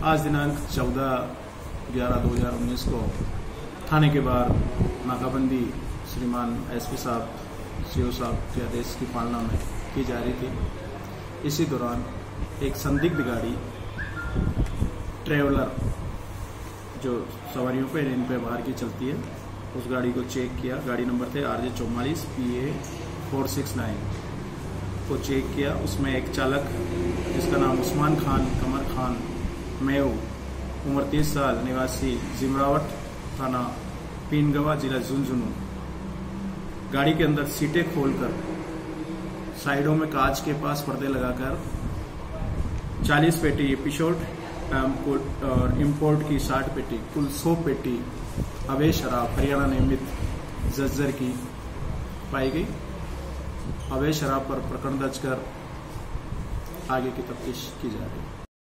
आज दिनांक 14/11/2019 को थाने के बाहर नाकाबंदी श्रीमान एसपी साहब सीओ साहब के आदेश की पालना में की जा रही थी। इसी दौरान एक संदिग्ध गाड़ी ट्रेवलर जो सवारियों पे इन पे बाहर की चलती है, उस गाड़ी को चेक किया। गाड़ी नंबर थे RJ 44 PA 469 को चेक किया। उसमें एक चालक जिसका नाम उस्मान खान कमर खान मेव उम्र 30 साल निवासी जिमरावट थाना पीनगवा जिला झुंझुनू, गाड़ी के अंदर सीटें खोलकर साइडों में कांच के पास पर्दे लगाकर 40 पेटी एपिसोड और इम्पोर्ट की 60 पेटी कुल 100 पेटी अवैध शराब हरियाणा निर्मित जज्जर की पाई गई। अवैध शराब पर प्रकरण दर्ज कर आगे की तफ्तीश की जा रही है।